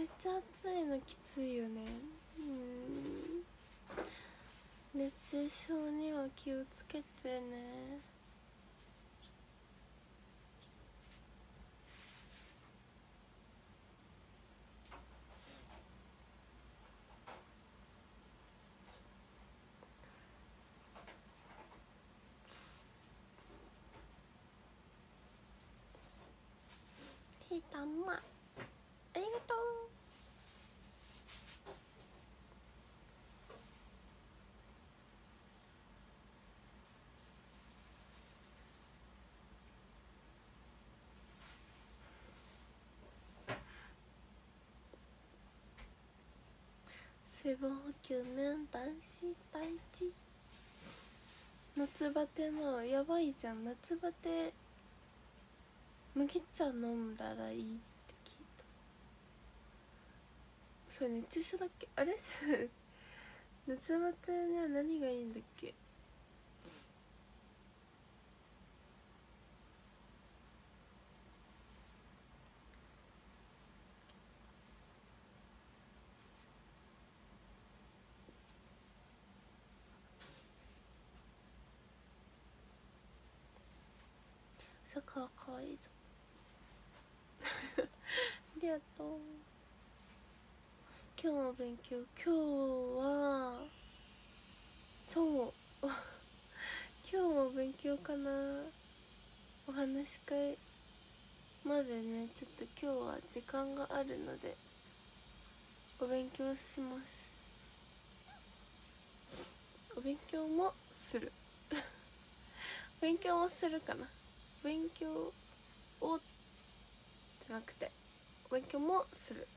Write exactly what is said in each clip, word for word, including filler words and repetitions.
めっちゃ暑いのきついよね。うん、熱中症には気をつけてね。ティータンマありがとう。水分補給ね、大事大事。夏バテのやばいじゃん。夏バテ麦茶飲んだらいいって聞いた。それ熱中症だっけ、あれ夏バテには何がいいんだっけ。サッカーかわいいぞありがとう。今日も勉強。今日はそう今日も勉強かな。お話し会までね、ちょっと今日は時間があるのでお勉強します。お勉強もする勉強もするかな。勉強をじゃなくてお勉強もする。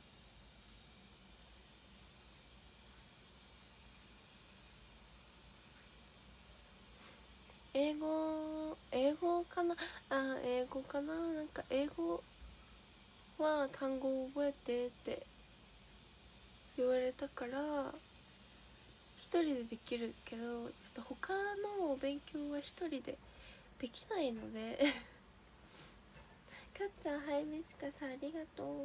英語英語かなあ。英語かな。なんか英語は単語を覚えてって言われたから一人でできるけど、ちょっと他の勉強は一人でできないのでかっちゃん、ハイミスカさんありがとう。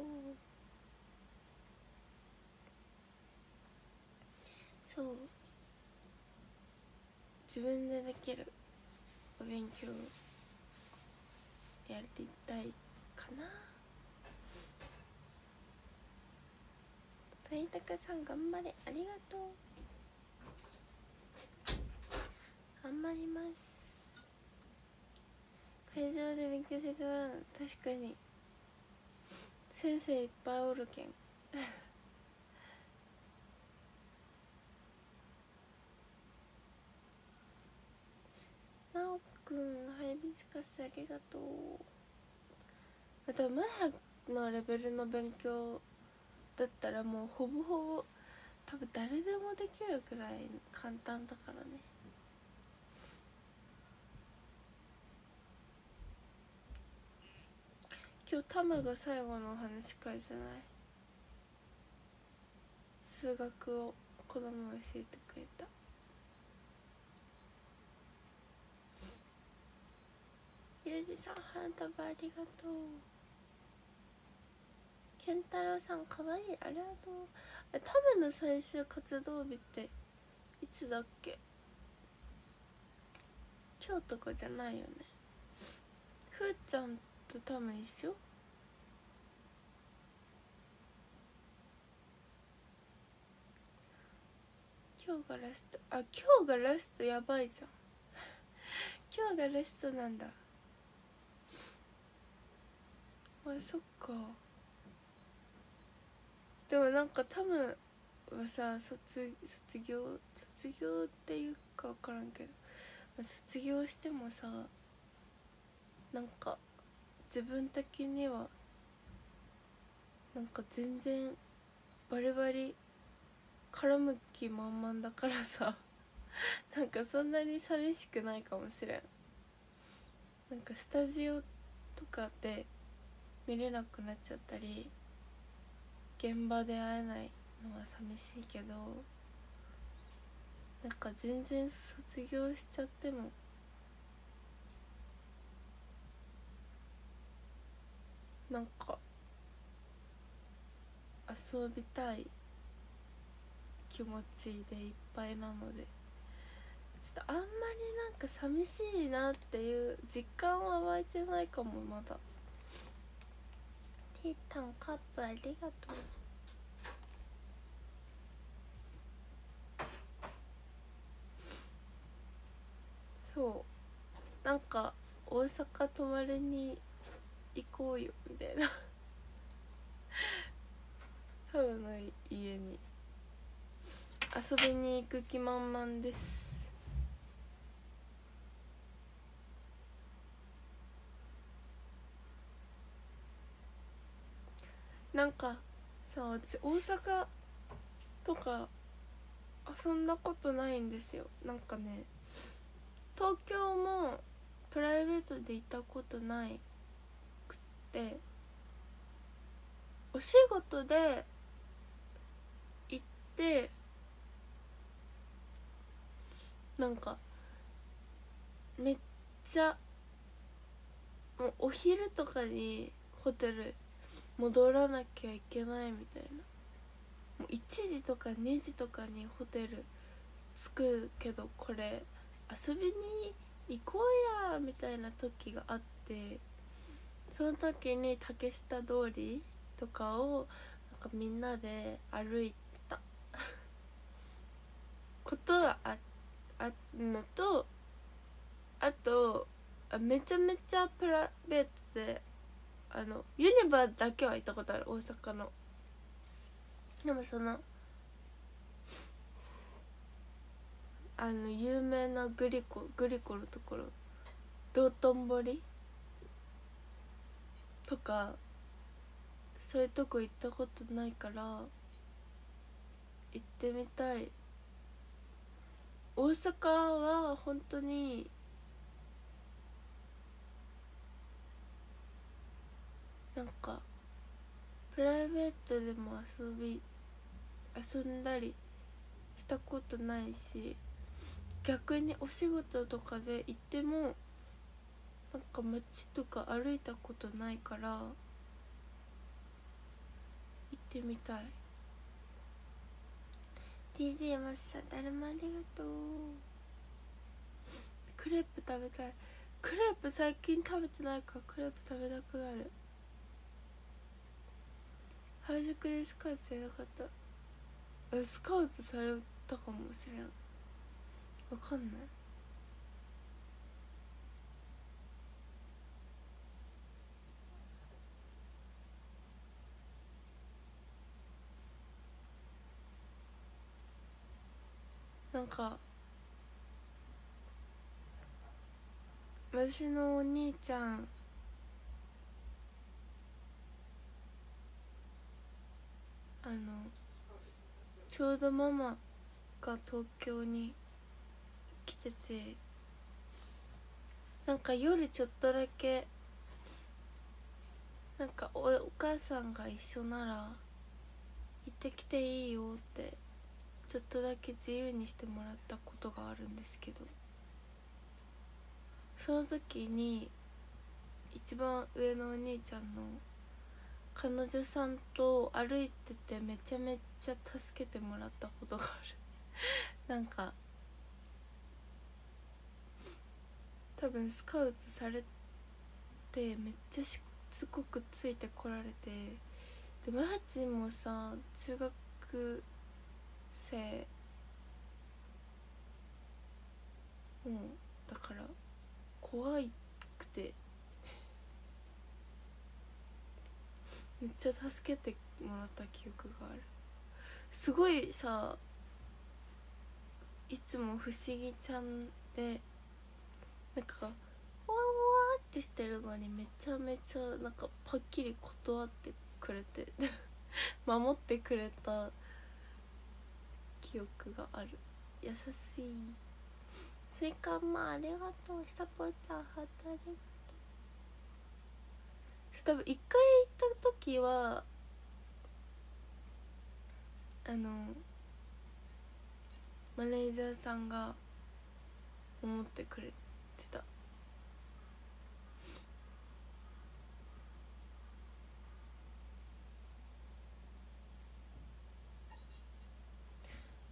そう自分でできるお勉強やりたいかな。タイタカさん頑張れ、ありがとう。頑張ります。会場で勉強してもらうの確かに先生いっぱいおるけんなおくん、ハイビスカスありがとう。またムハのレベルの勉強だったらもうほぼほぼ多分誰でもできるくらい簡単だからね。今日タムが最後のお話し会じゃない。数学を子供が教えてくれた。ゆうじさん花束ありがとう。健太郎さんかわいい、ありがとう。え、タムの最終活動日っていつだっけ。今日とかじゃないよね。ふーちゃんとタム一緒。今日がラスト。あ、今日がラスト。やばいじゃん今日がラストなんだ。あ、そっか。でもなんかタムはさ、卒卒業卒業っていうか分からんけど、卒業してもさ、なんか自分的にはなんか全然バリバリ絡む気満々だからさなんかそんなに寂しくないかもしれん。なんかスタジオとかで見れなくなっちゃったり現場で会えないのは寂しいけど、なんか全然卒業しちゃってもなんか遊びたい気持ちでいっぱいなので、ちょっとあんまりなんか寂しいなっていう実感は湧いてないかも。まだティータンカップありがとう。そうなんか大阪泊まりに行こうよみたいなサウの家に遊びに行く気満々です。なんかさ、私大阪とか遊んだことないんですよ。なんかね、東京もプライベートで行ったことないくって、お仕事で行ってなんかめっちゃもうお昼とかにホテル戻らなきゃいけないみたいな、もういちじとかにじとかにホテル着くけどこれ遊びに行こうやみたいな時があって、その時に竹下通りとかをなんかみんなで歩いたことはああるのと、あとあめちゃめちゃプライベートであのユニバだけは行ったことある、大阪の。でもそのあの有名なグリコグリコのところ、道頓堀とかそういうとこ行ったことないから行ってみたい。大阪は本当になんかプライベートでも遊び遊んだりしたことないし、逆にお仕事とかで行ってもなんか街とか歩いたことないから行ってみたい。 ディージェー マスさんだるまありがとう。クレープ食べたい。クレープ最近食べてないからクレープ食べたくなる。原宿でスカウトされなかった。スカウトされたかもしれん、わかんない。なんか私のお兄ちゃんあのちょうどママが東京に来てて、なんか夜ちょっとだけなんか お, お母さんが一緒なら行ってきていいよってちょっとだけ自由にしてもらったことがあるんですけど、その時に一番上のお兄ちゃんの彼女さんと歩いててめちゃめちゃ助けてもらったことがあるなんか多分スカウトされてめっちゃしつこくついてこられて、でマーチンもさ中学生もうだから怖くてめっちゃ助けてもらった記憶がある。すごいさいつも不思議ちゃんでなんかワンワーってしてるのにめちゃめちゃなんかパッキリ断ってくれて守ってくれた記憶がある。優しい。スイカマありがとう。ひさぽちゃんハートありがとう。多分一回行った時はあのマネージャーさんが思ってくれてた。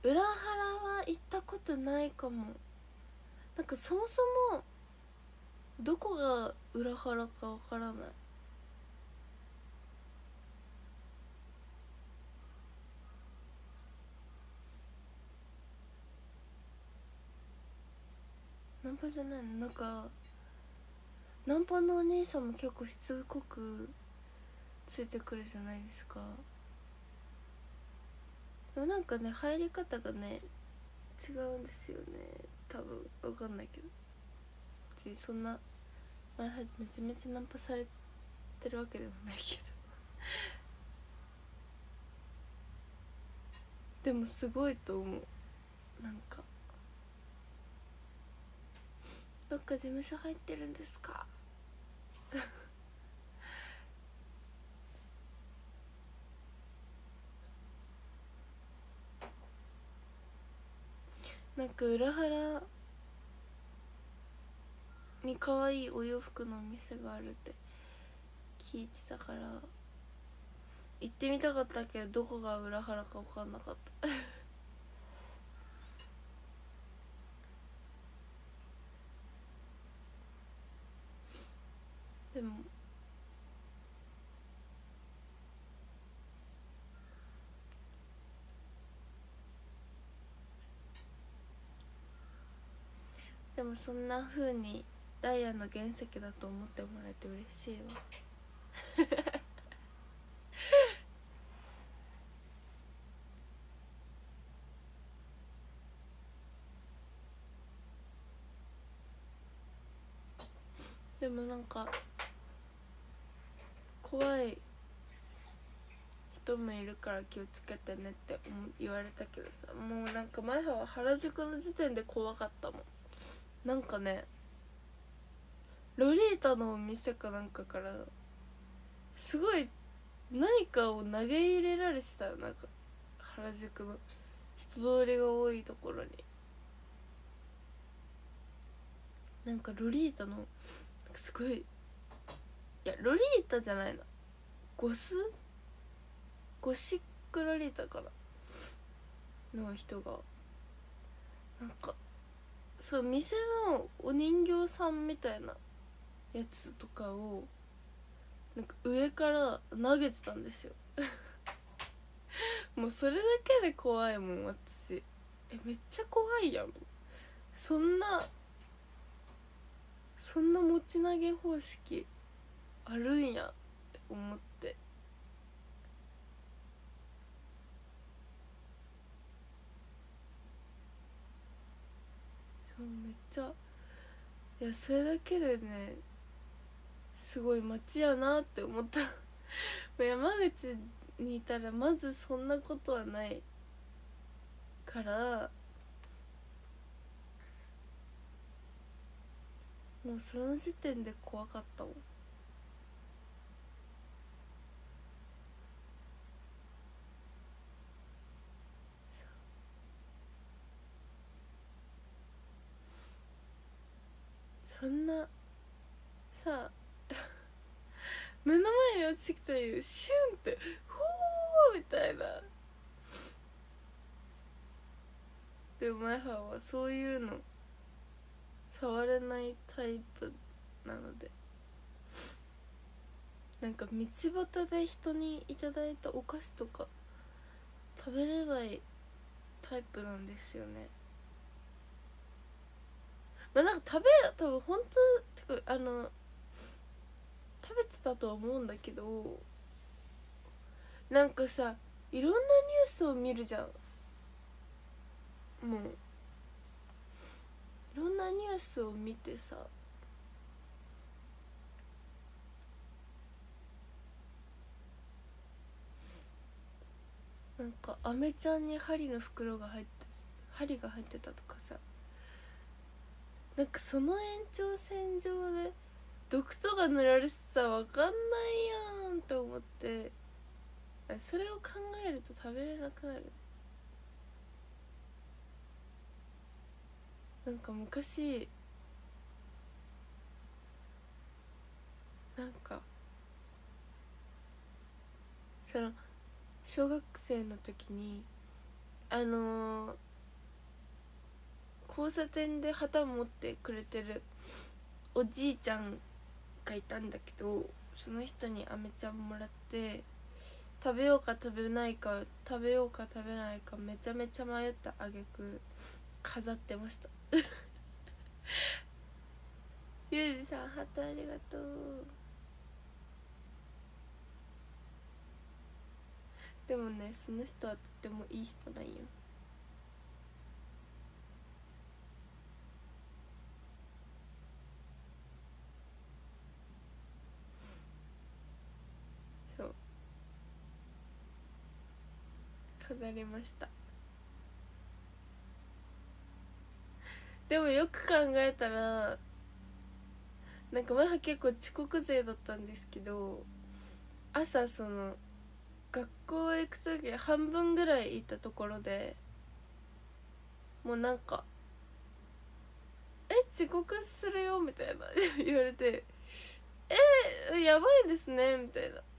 裏原は行ったことないかも。なんかそもそもどこが裏原かわからない。ナンパじゃないの。なんかナンパのお兄さんも結構しつこくついてくるじゃないですか。でもなんかね入り方がね違うんですよね、多分。わかんないけど、うちそんな前はめちゃめちゃナンパされてるわけでもないけどでもすごいと思う。なんかどっか事務所入ってるんですかなんか裏原に可愛いお洋服のお店があるって聞いてたから行ってみたかったけど、どこが裏原か分かんなかったでもでもそんな風にダイヤの原石だと思ってもらえて嬉しいわでもなんか怖い人もいるから気をつけてねって言われたけどさ、もうなんか前は原宿の時点で怖かったもん。なんかねロリータのお店かなんかからすごい何かを投げ入れられてたよ。なんか原宿の人通りが多いところになんかロリータのすごい、いやロリータじゃないな、ゴスゴシックロリータかなの人がなんかそう店のお人形さんみたいなやつとかをなんか上から投げてたんですよもうそれだけで怖いもん私。えめっちゃ怖いやん。そんなそんな持ち投げ方式あるんやって思って。そうめっちゃ、いやそれだけでねすごい街やなって思った山口にいたらまずそんなことはないからもうその時点で怖かったもん。そんなさ目の前に落ちてきたらシュンってフォーみたいな。でも前ははそういうの触れないタイプなので、なんか道端で人にいただいたお菓子とか食べれないタイプなんですよね。まあなんか食べ多分本当てかあの食べてたとは思うんだけど、なんかさいろんなニュースを見るじゃん。もういろんなニュースを見てさ、なんかアメちゃんに針の袋が入って針が入ってたとかさ、なんかその延長線上で毒とか塗られてたら分かんないやんと思って、それを考えると食べれなくなる。なんか昔なんかその小学生の時にあのー、交差点で旗持ってくれてるおじいちゃんがいたんだけど、その人にアメちゃんもらって、食べようか食べないか食べようか食べないかめちゃめちゃ迷ったあげく飾ってましたゆうじさんハートありがとう。でもね、その人はとってもいい人なんよ。そう、飾りました。でもよく考えたらなんか前は結構遅刻勢だったんですけど、朝その学校へ行く時半分ぐらい行ったところでもうなんか「え遅刻するよ」みたいな言われて「えやばいですね」みたいな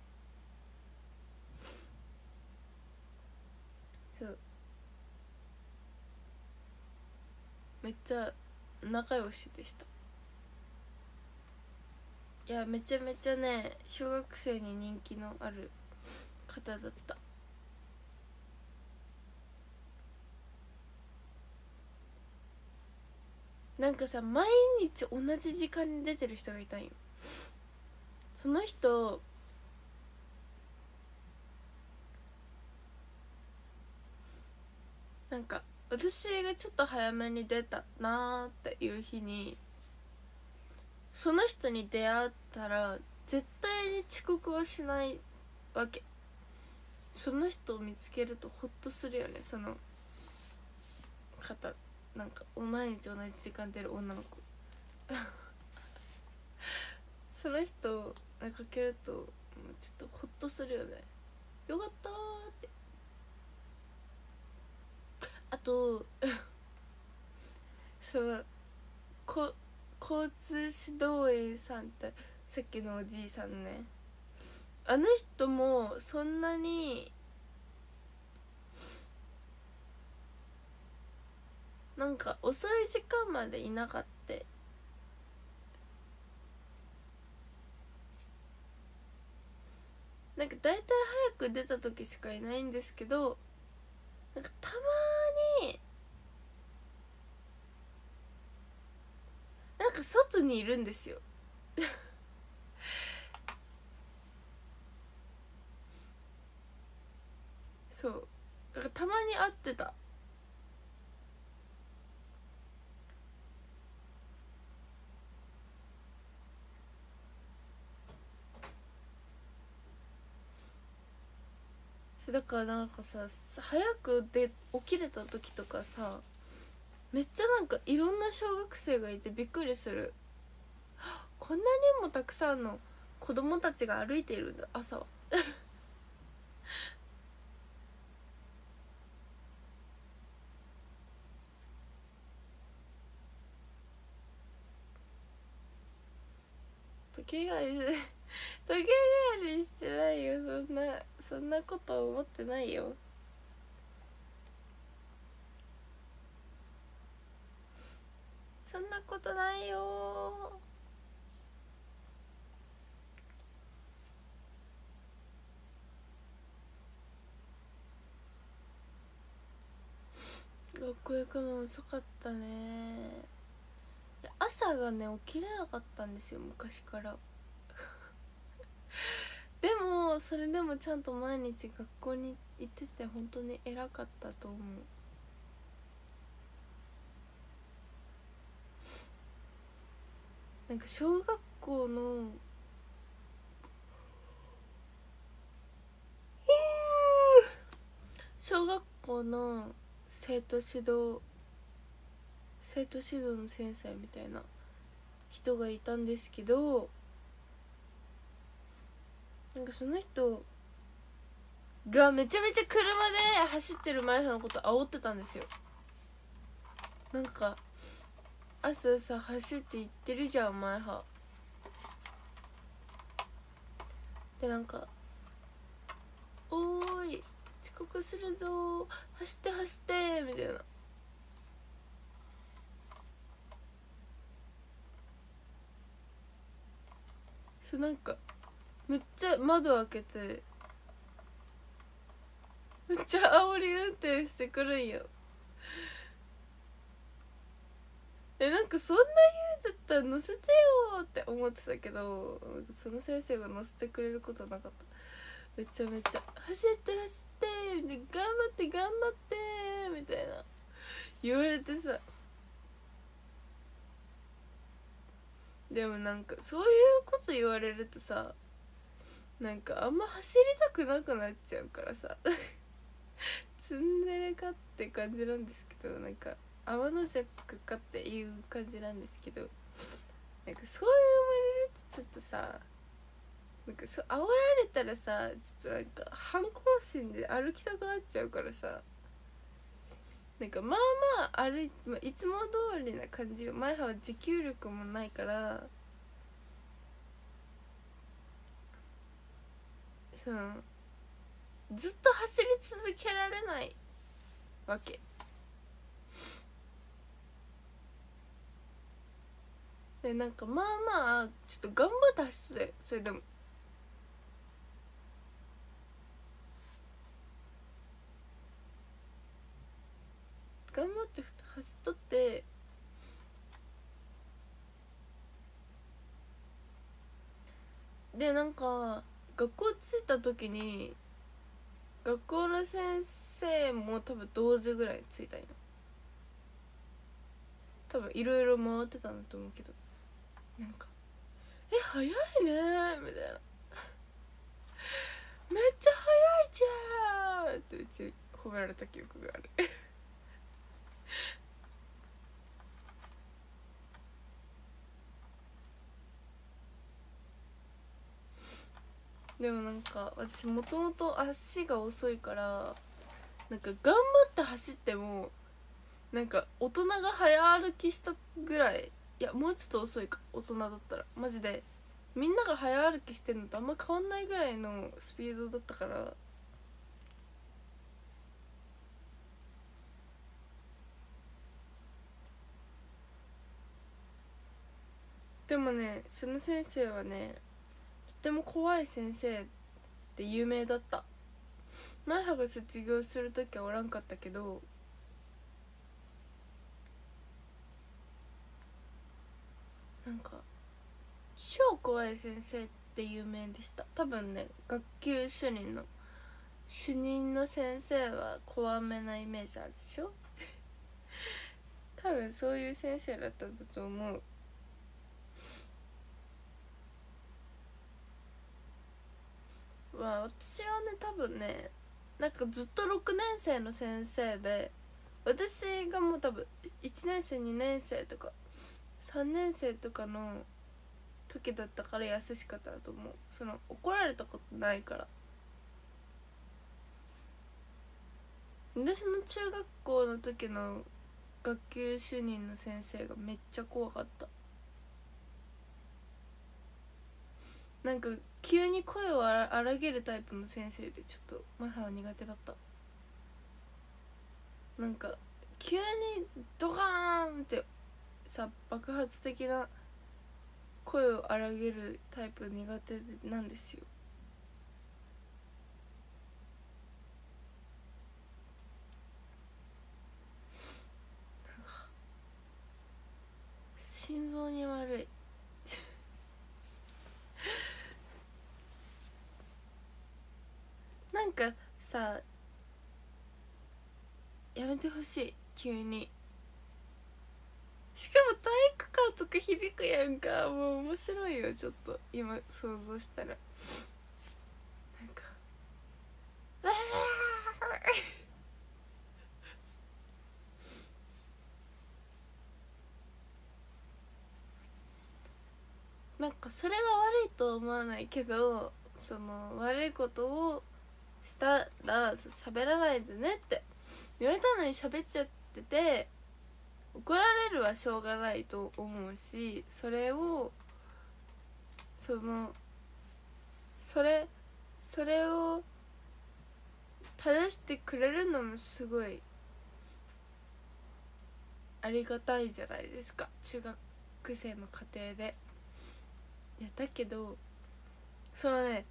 そうめっちゃ仲良しでした。いやめちゃめちゃね小学生に人気のある方だった。なんかさ毎日同じ時間に出てる人がいたんよ。その人なんか私がちょっと早めに出たなーっていう日にその人に出会ったら絶対に遅刻をしないわけ。その人を見つけるとホッとするよね。その方なんか毎日同じ時間出る女の子その人がかけるともうちょっとホッとするよね。よかったーって。あとそのこ交通指導員さんってさっきのおじいさんね、あの人もそんなになんか遅い時間までいなかった。なんか大体早く出た時しかいないんですけど、なんかたまになんか外にいるんですよそうなんかたまに会ってた。だからなんかさ早くで起きれた時とかさめっちゃなんかいろんな小学生がいてびっくりする。こんなにもたくさんの子供たちが歩いているんだ朝は時計返り時計返りしてないよ。そんなそんなこと思ってないよ。そんなことないよ。学校行くの遅かったね。朝がね起きれなかったんですよ昔からでもそれでもちゃんと毎日学校に行ってて本当に偉かったと思う。なんか小学校の小学校の生徒指導生徒指導の先生みたいな人がいたんですけど、なんかその人がめちゃめちゃ車で走ってる前のこと煽ってたんですよ。なんか朝さ走って行ってるじゃん前はで、なんか「おーい遅遅刻するぞ走って走ってみたいな。そうなんかめっちゃ窓開けてめっちゃ煽り運転してくるんよ。えなんかそんな言うんだったら乗せてよって思ってたけど、その先生が乗せてくれることなかった。めちゃめちゃ走って走ってみたいな、頑張って頑張ってみたいな言われてさ。でもなんかそういうこと言われるとさ、なんかあんま走りたくなくなっちゃうからさツンデレかって感じなんですけど、なんか天の弱かっていう感じなんですけど、なんかそう言われるとちょっとさ、なんかそう煽られたらさ、ちょっとなんか反抗心で歩きたくなっちゃうからさ、なんかまあまあ歩い、まあ、いつも通りな感じよ。前は持久力もないからそのずっと走り続けられないわけで、なんかまあまあちょっと頑張って走ってたよ。それでも頑張って走っとって、でなんか学校着いた時に学校の先生も多分同時ぐらいに着いたんよ。多分いろいろ回ってたんだと思うけど、なんか「え早いね」みたいな「めっちゃ早いじゃん」ってうち褒められた記憶があるでもなんか私もともと足が遅いから、なんか頑張って走ってもなんか大人が早歩きしたぐらい、いやもうちょっと遅いか、大人だったらマジでみんなが早歩きしてんのとあんま変わんないぐらいのスピードだったから。でもねその先生はねとても怖い先生って有名だった。前歯が卒業する時はおらんかったけど、なんか超怖い先生って有名でした。多分ね学級主任の主任の先生は怖めなイメージあるでしょ多分そういう先生だったんだと思う。まあ私はね多分ねなんかずっとろくねん生の先生で、私がもう多分いちねん生にねん生とかさんねん生とかの時だったから優しかったと思う。その怒られたことないから。私の中学校の時の学級主任の先生がめっちゃ怖かった。なんか急に声を荒げるタイプの先生でちょっとマハは苦手だった。なんか急にドカーンってさ爆発的な声を荒げるタイプ苦手なんですよ。なんか心臓に悪いなんかさやめてほしい急に。しかも体育館とか響くやんか、もう面白いよちょっと今想像したら。なんか「わーなんかそれが悪いと思わないけど、その悪いことをしたら喋らないでねって言われたのに喋っちゃってて、怒られるはしょうがないと思うし、それをそのそれそれを正してくれるのもすごいありがたいじゃないですか、中学生の家庭で。いやだけどそのね、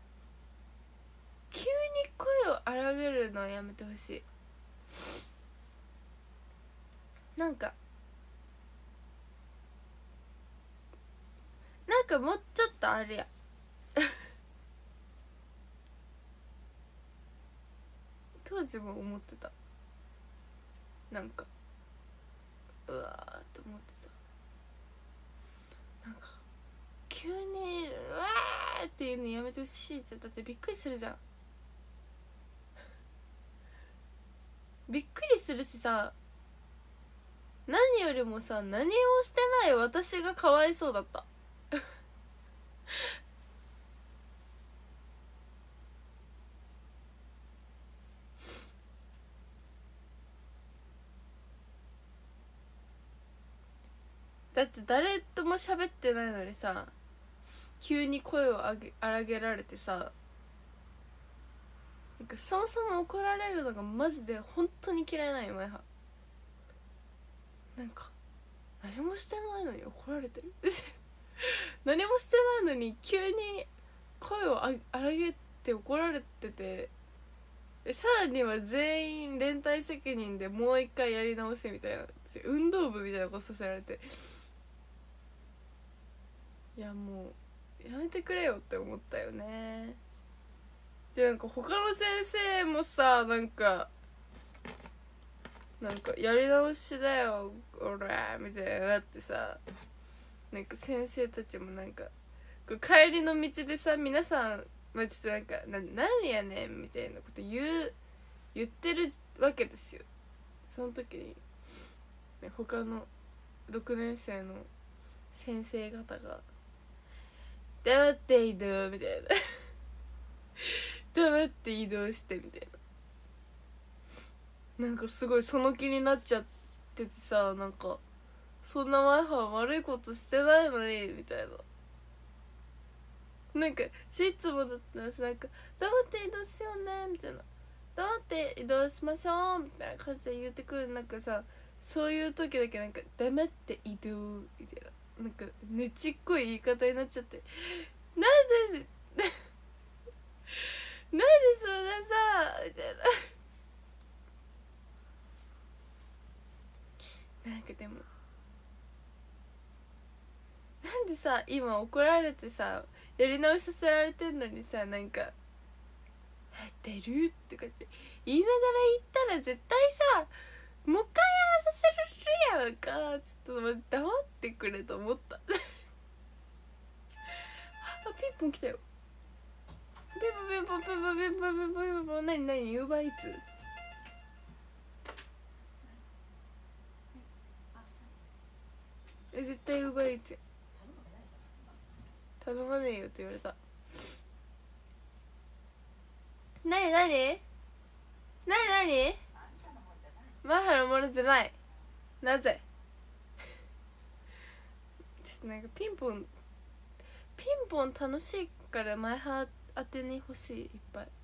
急に声を荒げるのはやめてほしい。なんかなんかもうちょっとあれや当時も思ってた。なんかうわーと思ってさ、なんか急にうわーっていうのやめてほしいじゃん。だってびっくりするじゃん。びっくりするしさ、何よりもさ、何もしてない私がかわいそうだっただって誰とも喋ってないのにさ、急に声をあげ荒げられてさ、なんかそもそも怒られるのがマジで本当に嫌いなんよ前は。なんか何もしてないのに怒られてる何もしてないのに急に声をあ荒げて怒られてて、さらには全員連帯責任でもう一回やり直しみたいな、運動部みたいなことさせられて、いやもうやめてくれよって思ったよね。でなんか他の先生もさ、なんかなんかやり直しだよ俺みたいになってさ、なんか先生たちもなんか帰りの道でさ、皆さん、まあ、ちょっとなんかな何やねんみたいなこと言う言ってるわけですよ。その時に、ね、他のろくねん生の先生方が黙って移動みたいな黙って移動してみたいな、なんかすごいその気になっちゃっててさ、なんかそんな前は悪いことしてないのにみたいな、なんかいつもだったらさ、なんか黙って移動しようねみたいな、黙って移動しましょうみたいな感じで言ってくる。なんかさ、そういう時だけなんか黙って移動みたいな、なんかねちっこい言い方になっちゃって、なんでなんでそんなさみたいな、なんかでもなんでさ今怒られてさやり直しさせられてんのにさ、なんか「やってる?」とかって言いながら言ったら絶対さもう一回やらせるやんか。ちょっと待って黙ってくれと思ったあ、ピンポン来たよ。ピンポンピンポンピンポンピンポンピンポンピンポンピンポン。何何ユーバーイーツ？え絶対ユーバーイーツ頼まねえよって言われた。なになになになにマハのものじゃない。なぜちょっとなんかピンポンピンポン楽しいから前ハ当てに欲しい、いっぱい。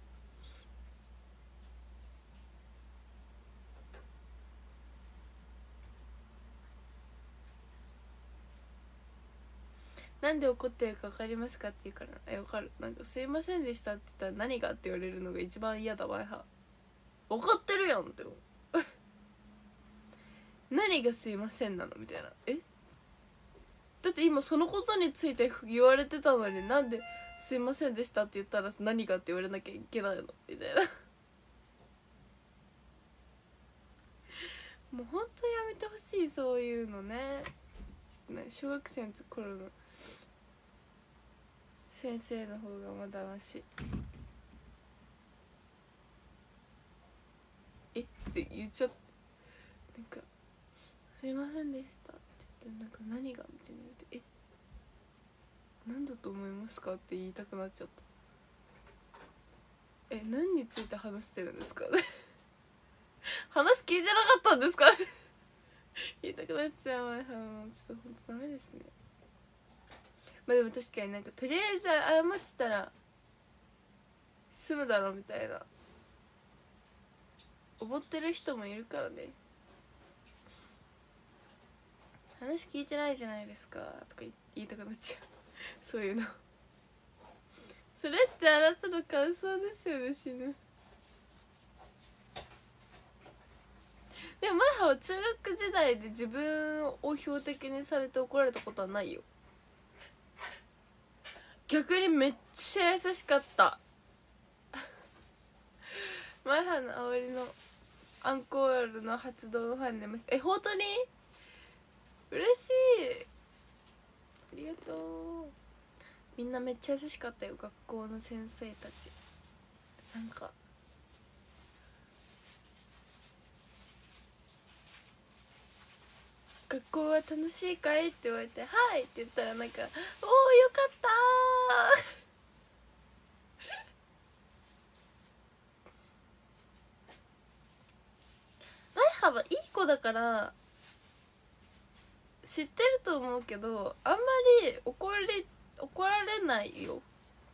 なんで怒ってるか分かりますかって言うから、え分かる。なんかすいませんでしたって言ったら何がって言われるのが一番嫌だわ。分かってるやんって何がすいませんなのみたいな。えだって今そのことについて言われてたのに、なんですいませんでしたって言ったら何がって言われなきゃいけないのみたいなもうほんとやめてほしい、そういうのね。ちょっとね、小学生の頃の先生の方がまだまし。えって言っちゃった。なんか「すいませんでした」って言って、なんか何がみたいな言われて、えなんだと思いますかって言いたくなっちゃった。え何について話してるんですか話聞いてなかったんですか言いたくなっちゃう。ちょっとほんとダメですね。まあでも確かになんかとりあえず謝ってたら済むだろうみたいな思ってる人もいるからね。話聞いてないじゃないですかとか言いたくなっちゃうそういうのそれってあなたの感想ですよね。死ぬ。でも前は中学時代で自分を標的にされて怒られたことはないよ。逆にめっちゃ優しかった前はのあおりのアンコールの発動のファンでます。え、本当に嬉しい、ありがとう。みんなめっちゃ優しかったよ、学校の先生たち。なんか学校は楽しいかいって言われて、はいって言ったらなんか、おーよかったー前葉はいい子だから知ってると思うけど、あんまり怒り怒られないよ。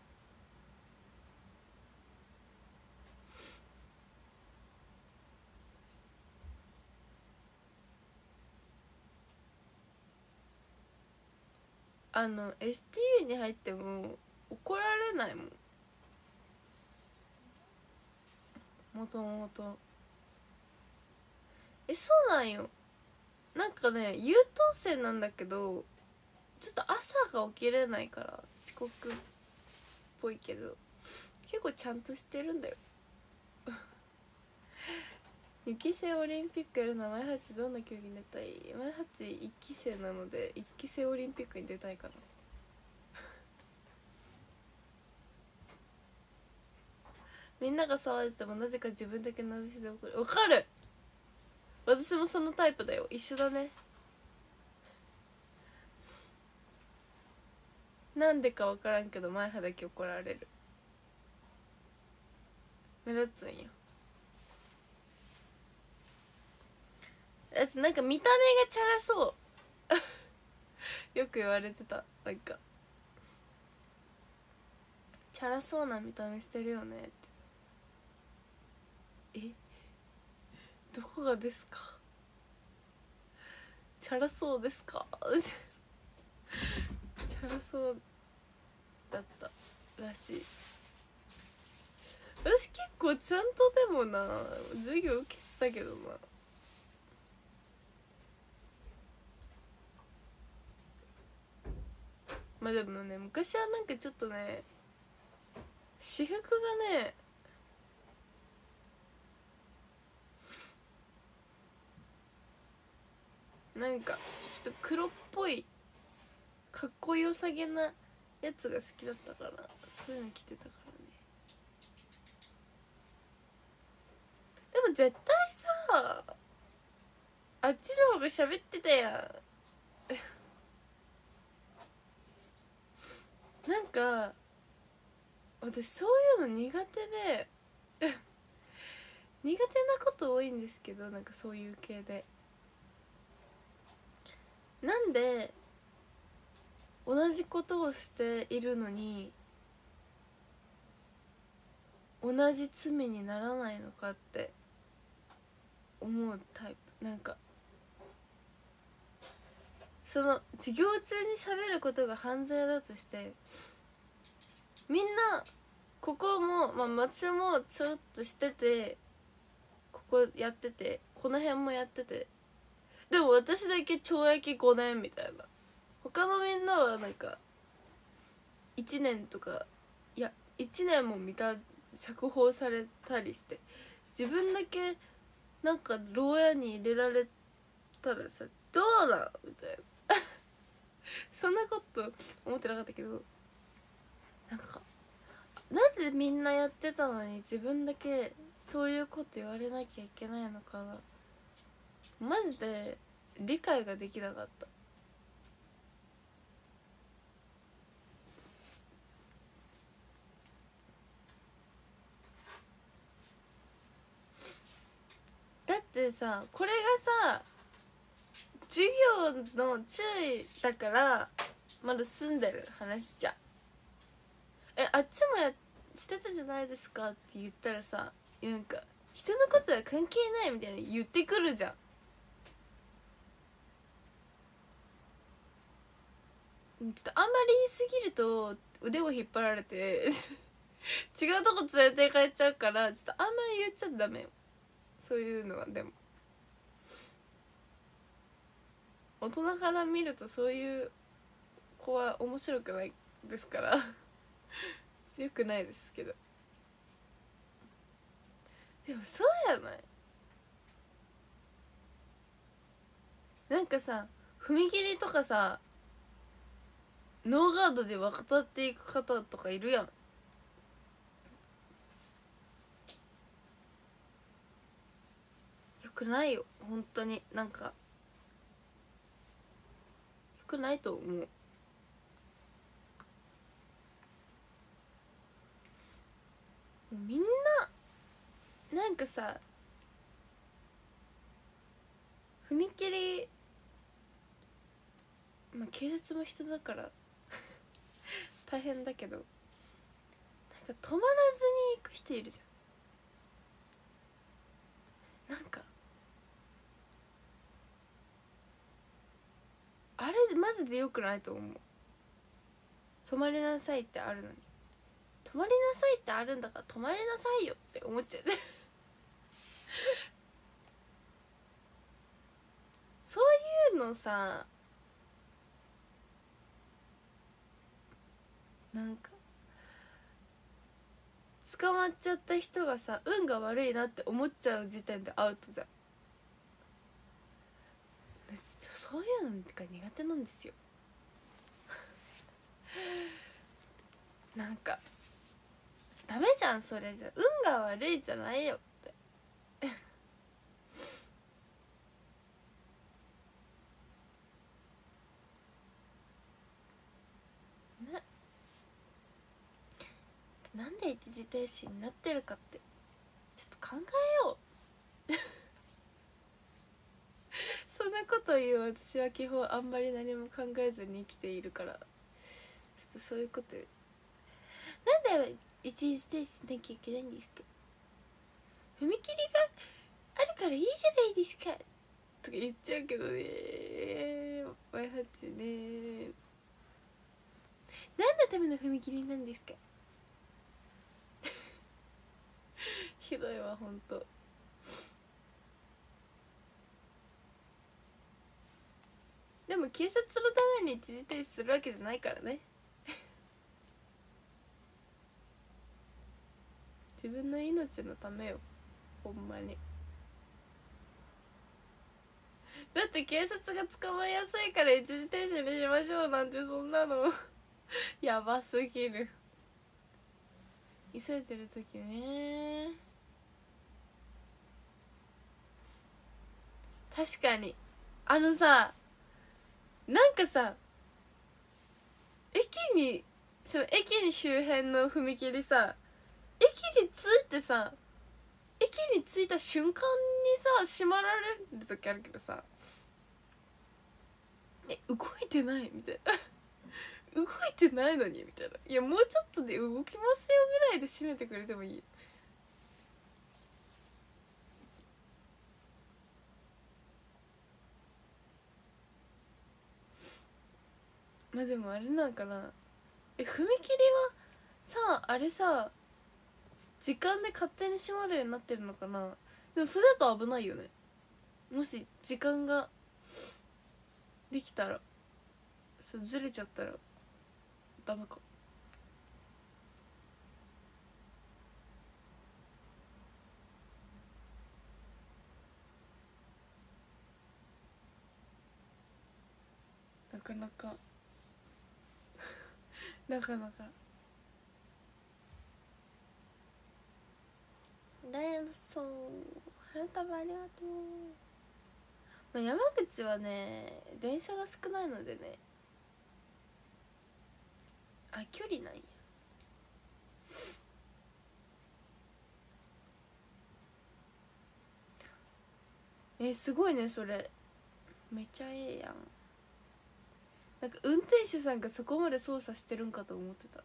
あの エスティーユー に入っても怒られないもん、もともと。え、そうなんよ。なんかね、優等生なんだけどちょっと朝が起きれないから遅刻っぽいけど結構ちゃんとしてるんだよにき生オリンピックやるのは前八どんな競技に出たい？前八いっき生なのでいっき生オリンピックに出たいかなみんなが騒いでてもなぜか自分だけ名指しで怒る。わかる、私もそのタイプだよ。一緒だね。なんでか分からんけど前歯だけ怒られる。目立つんよ。あとなんか見た目がチャラそうよく言われてた。なんかチャラそうな見た目してるよねって。え、どこがですか？チャラそうですか？チャラそうだったらしい。私結構ちゃんとでもな授業受けてたけどな。まあでもね、昔はなんかちょっとね私服がねなんかちょっと黒っぽいかっこよさげなやつが好きだったからそういうの着てたからね。でも絶対さあっちの方が喋ってたやんなんか私そういうの苦手で苦手なこと多いんですけど、なんかそういう系でなんで同じことをしているのに同じ罪にならないのかって思うタイプ。なんかその授業中に喋ることが犯罪だとしてみんなここも、まあ、松もちょろっとしててここやっててこの辺もやっててでも私だけ懲役ごねんみたいな。他のみんなはなんかいちねんとかいやいちねんも見た釈放されたりして自分だけなんか牢屋に入れられたらさどうだみたいなそんなこと思ってなかったけどなんかなんでみんなやってたのに自分だけそういうこと言われなきゃいけないのかなマジで理解ができなかった。だってさこれがさ授業の注意だからまだ済んでる話じゃん。えあっちもやしてたじゃないですかって言ったらさなんか人のことは関係ないみたいな言ってくるじゃん。ちょっとあんまり言いすぎると腕を引っ張られて違うとこ連れて帰っちゃうから、ちょっとあんまり言っちゃダメよ、そういうのは。でも大人から見るとそういう子は面白くないですからよくないですけど。でもそうやない、なんかさ踏切とかさノーガードで渡っていく方とかいるやん。よくないよ本当に。なんかよくないと思う。もうみんななんかさ踏切、まあ警察も人だから大変だけど、なんか止まらずに行く人いるじゃん。なんかあれマジでよくないと思う。止まりなさいってあるのに、止まりなさいってあるんだから止まりなさいよって思っちゃうそういうのさ、なんか捕まっちゃった人がさ運が悪いなって思っちゃう時点でアウトじゃん。そういうのが苦手なんですよなんかダメじゃんそれじゃ。運が悪いじゃないよってね、なんで一時停止になってるかってちょっと考えようそんなこと言う私は基本あんまり何も考えずに生きているから、ちょっとそういうことなんで一時停止しなきゃいけないんですか、踏切があるからいいじゃないですかとか言っちゃうけどね、マイハッチね、何のための踏切なんですかひどいわほんと。でも警察のために一時停止するわけじゃないからね自分の命のためよほんまに。だって警察が捕まえやすいから一時停止にしましょうなんて、そんなのやばすぎる。急いでる時ね。確かにあのさ、なんかさ駅にその駅に周辺の踏切さ、駅に着いてさ駅に着いた瞬間にさ閉まられる時あるけどさ、え動いてないみたいな動いてないのにみたいな、いやもうちょっとで動きますよぐらいで閉めてくれてもいい。まあでもあれなんかな、え踏切はさあれさ時間で勝手に閉まるようになってるのかな。でもそれだと危ないよね、もし時間ができたらさずれちゃったらダメか。なかなかなかなかだよ。そう花束ありがとう、まあ、山口はね電車が少ないのでね。あ距離ないや。えすごいねそれ、めっちゃええやん。なんか運転手さんがそこまで操作してるんかと思ってた。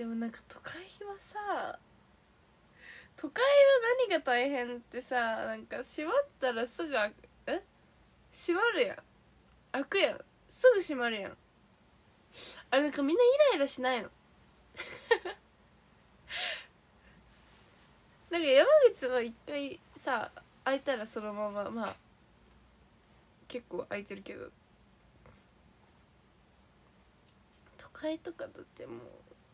でもなんか都会はさ、都会は何が大変ってさ、なんか閉まったらすぐ開く、え閉まるやん、開くやん、すぐ閉まるやん。あれなんかみんなイライラしないのなんか山口は一回さ開いたらそのまままあ結構開いてるけど、都会とかだってもう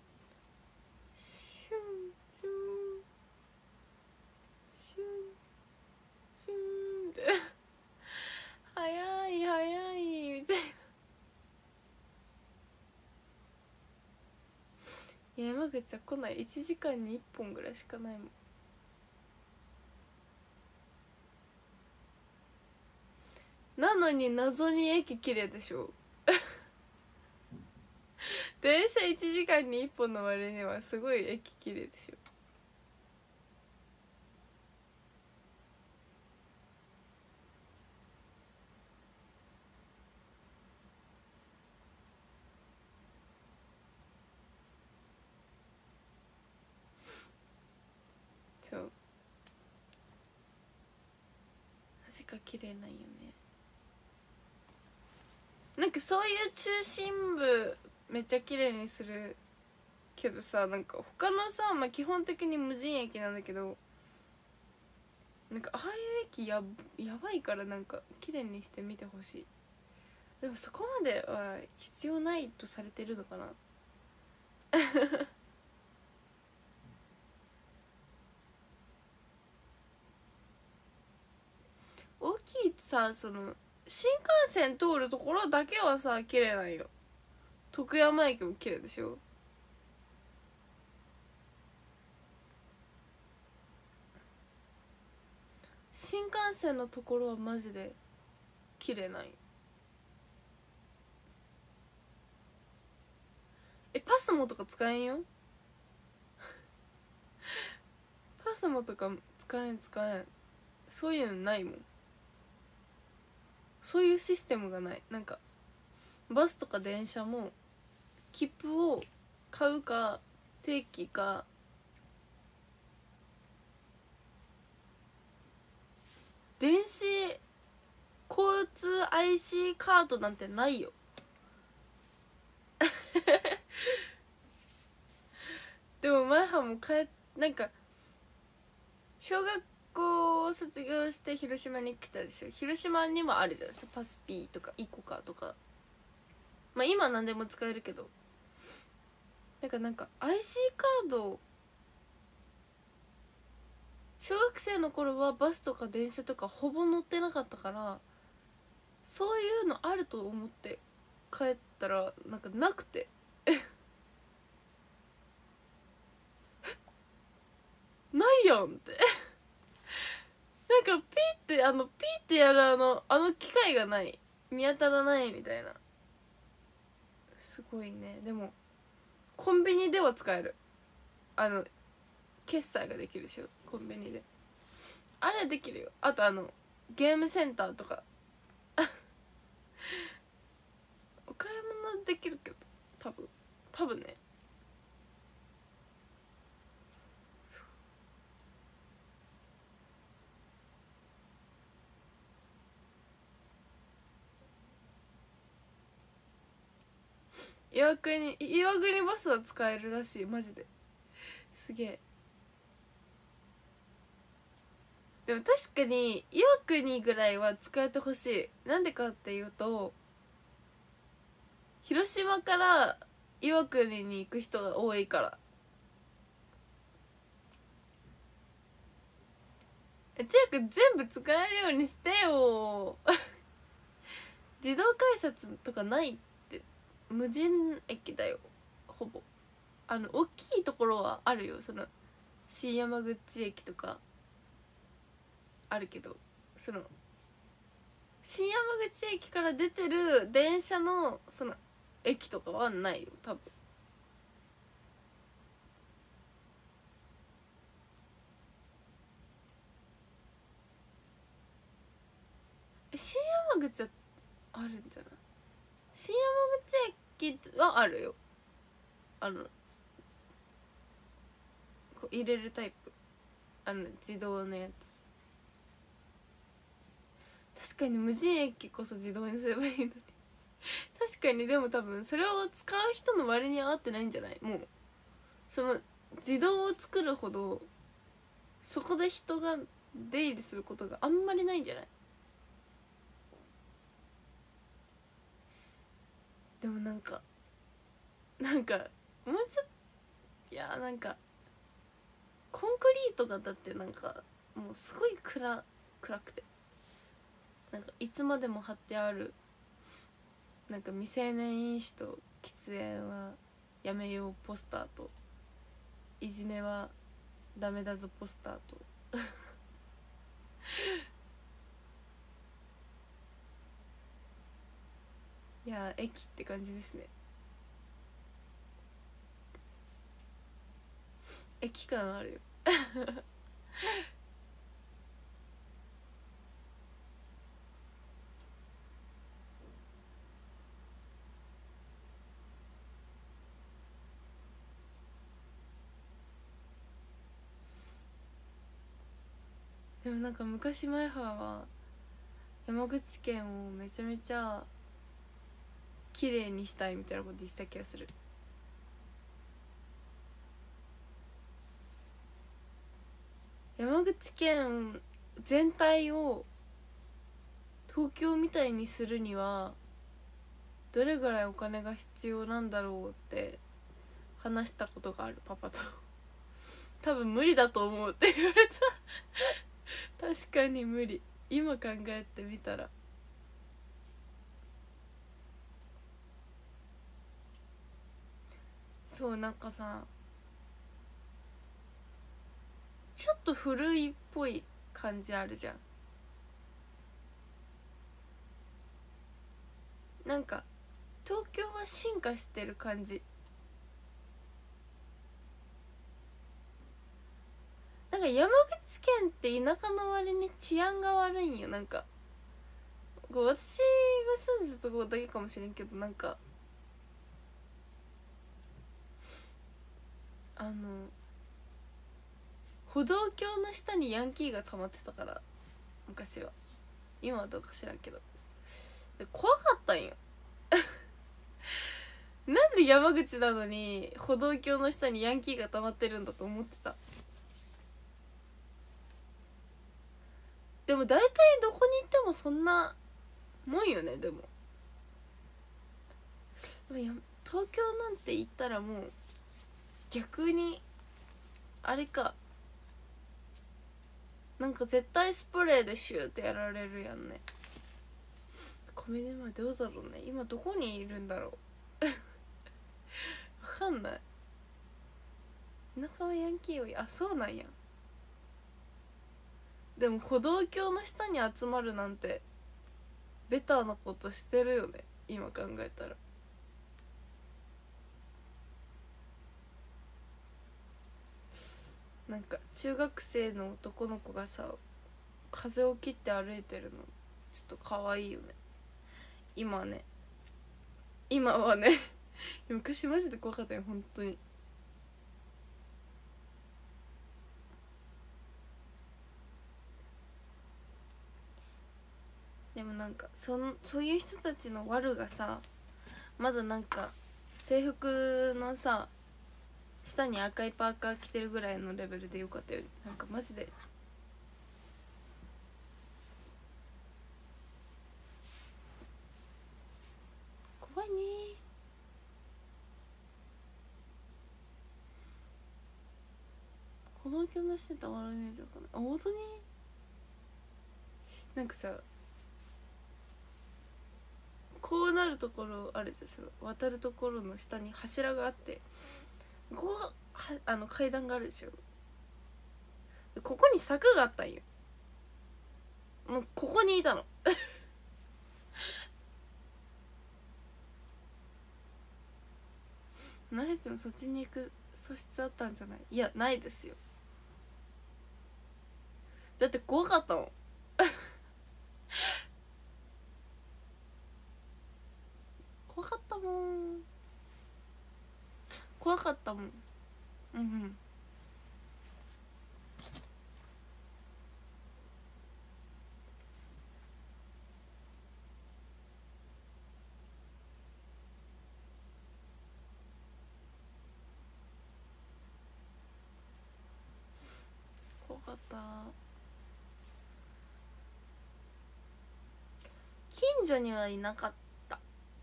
シュンシュンシュンシュンって早い早いみたいな。山口は来ない、いちじかんにいっぽんぐらいしかないもん。なのに謎に駅綺麗でしょ電車いちじかんにいっぽんの割にはすごい駅綺麗でしょ。そう、なぜか綺麗なんよね。なんかそういう中心部めっちゃ綺麗にするけどさ、なんか他のさ、まあ、基本的に無人駅なんだけど、なんかああいう駅ややばいから、なんか綺麗にしてみてほしい。でもそこまでは必要ないとされてるのかな大きいさ、その新幹線通るところだけはさ綺麗なんよ。徳山駅も綺麗でしょ。新幹線のところはマジで綺麗なんよ。え、パスモとか使えんよパスモとか使えん使えん、そういうのないもん。そういうシステムがない。なんかバスとか電車も切符を買うか定期か、電子交通 アイシー カードなんてないよでも前はも帰なんか小学校を卒業して広島に来たでしょ。広島にもあるじゃん、パスピーとかイコカとか。まあ今何でも使えるけど、なんかなんか アイシー カード、小学生の頃はバスとか電車とかほぼ乗ってなかったから、そういうのあると思って帰ったらなんかなくてないやんってなんかピーってあのピーってやるあのあの機械がない、見当たらないみたいな。すごいね。でもコンビニでは使える、あの決済ができるでしょコンビニで。あれできるよ。あとあのゲームセンターとかお買い物できるけど、多分多分ね。岩国岩国バスは使えるらしい、マジで。すげえ。でも確かに岩国ぐらいは使えてほしい。なんでかっていうと、広島から岩国に行く人が多いから。え、ていうか全部使えるようにしてよ自動改札とかないって。無人駅だよほぼ。あの大きいところはあるよ、その新山口駅とかあるけど、その新山口駅から出てる電車のその駅とかはないよ多分。え、新山口はあるんじゃない？新山口駅はあるよ。あのこう入れるタイプ、あの自動のやつ。確かに無人駅こそ自動にすればいいのに確かに。でも多分それを使う人の割には合ってないんじゃない？もうその自動を作るほどそこで人が出入りすることがあんまりないんじゃない？でもなんかなんかもうちょっと、いやなんかコンクリートがだってなんかもうすごい暗暗くて、なんかいつまでも貼ってあるなんか未成年飲酒と喫煙はやめようポスターと、いじめはダメだぞポスターといや駅って感じですね。駅感あるよでもなんか昔前原は山口県をめちゃめちゃ綺麗にしたいみたいなこと言ってた気がする。山口県全体を東京みたいにするにはどれぐらいお金が必要なんだろうって話したことがあるパパと多分無理だと思うって言われた確かに無理。今考えてみたらそうなんかさちょっと古いっぽい感じあるじゃん。なんか東京は進化してる感じ。なんか山口県って田舎の割に治安が悪いんよ。なんかこう私が住んでたところだけかもしれんけど、なんかあの歩道橋の下にヤンキーが溜まってたから、昔は。今はどうか知らんけど怖かったんよなんで山口なのに歩道橋の下にヤンキーが溜まってるんだと思ってた。でも大体どこに行ってもそんなもんよね。でも東京なんて行ったらもう逆にあれか、なんか絶対スプレーでシューってやられるやんね。コメディ前どうだろうね、今どこにいるんだろうわかんない。田舎はヤンキー多い。あ、そうなんや。でも歩道橋の下に集まるなんてベターなことしてるよね、今考えたら。なんか中学生の男の子がさ風を切って歩いてるのちょっと可愛いよね。今ね今はね昔マジで怖かったよ本当に。でもなんかそんそういう人たちの悪がさまだなんか制服のさ下に赤いパーカー着てるぐらいのレベルでよかったよ。なんかマジで怖いね。歩道橋の下でたまるイメージわかんない。あ、本当になんかさこうなるところあるじゃん、その渡るところの下に柱があってここはあの階段があるでしょ。ここに柵があったんよ。もうここにいたのナヘツもそっちに行く素質あったんじゃない？いやないですよ。だって怖かったもん怖かったもん怖かったもん。うんうん所にはいなかった。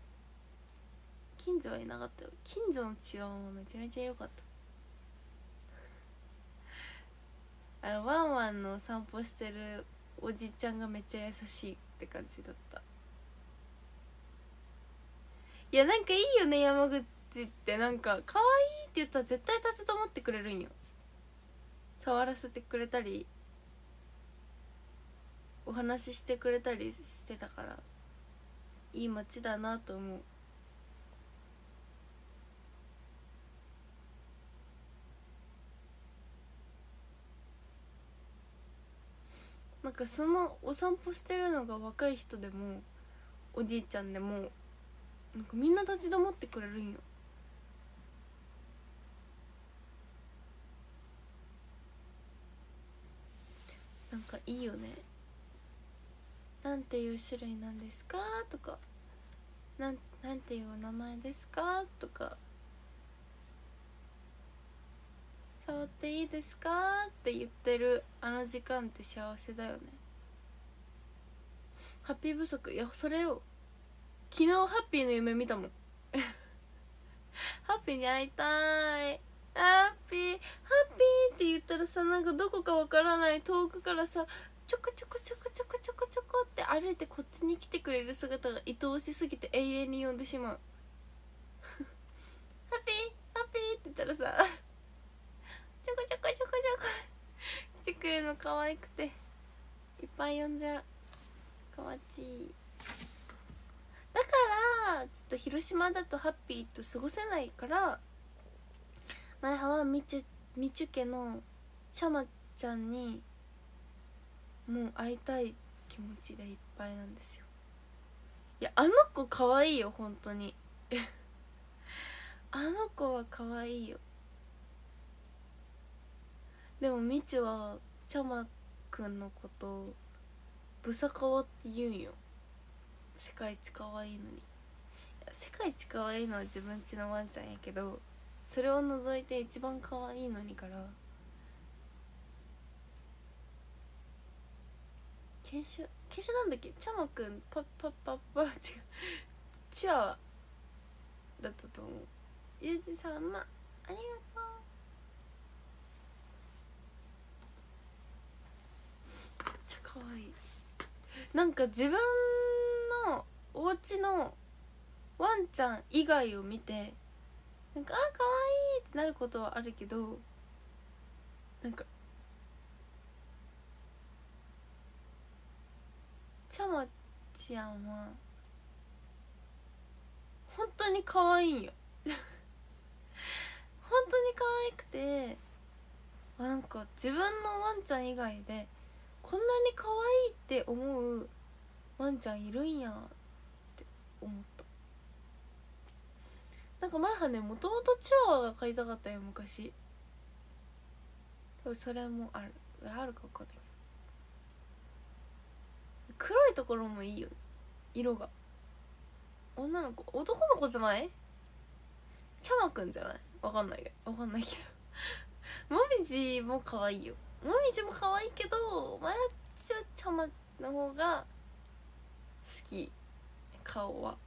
近所はいなかったよ。近所のチワワもめちゃめちゃ良かった。あのワンワンの散歩してるおじちゃんがめっちゃ優しいって感じだった。いやなんかいいよね、山口ってなんか可愛いって言ったら絶対立ち止まってくれるんよ。触らせてくれたりお話ししてくれたりしてたから、いい街だなと思う。なんかそのお散歩してるのが若い人でもおじいちゃんでもなんかみんな立ち止まってくれるんよ。なんかいいよね。なんていう種類なんですかとか、なん、なんていうお名前ですかとか、触っていいですかって言ってるあの時間って幸せだよね。ハッピー不足。いやそれを昨日ハッピーの夢見たもんハッピーに会いたい、ハッピーハッピーって言ったらさ、なんかどこかわからない遠くからさ、ちょこちょこちょこちょこちょこちょこって歩いてこっちに来てくれる姿が愛おしすぎて永遠に呼んでしまうハッピーハッピーって言ったらさちょこちょこちょこちょこ来てくれるの可愛くていっぱい呼んじゃう。かわちい。だからちょっと広島だとハッピーと過ごせないから、前はみちゅみちゅ家のちゃまちゃんにもう会いたい気持ちでいっぱいなんですよ。いやあの子可愛いよ本当にあの子は可愛いよ。でもみちゅはちゃまくんのことをブサカワって言うんよ。世界一可愛いのに。いや世界一可愛いのは自分家のワンちゃんやけど、それを除いて一番可愛いのにから犬種犬種なんだっけ、ちゃまくんパッパッパッパ違うチワワだったと思う。ゆうじさんまありがとう。めっちゃ可愛い。なんか自分のお家のワンちゃん以外を見てなんかあ可愛いってなることはあるけど、なんかちゃまちゃんは本当に可愛いんよ本当に可愛くて、あなんか自分のワンちゃん以外でこんなに可愛いって思うワンちゃんいるんやって思った。なんか前はね、もともとチワワが飼いたかったよ昔。多分それもあるあるか分かんないけど、黒いところもいいよ色が。女の子男の子じゃない？ちゃまくんじゃない？わかんないわかんないけどもみじも可愛いよ。もみじも可愛いけどまやちはちゃまの方が好き。顔は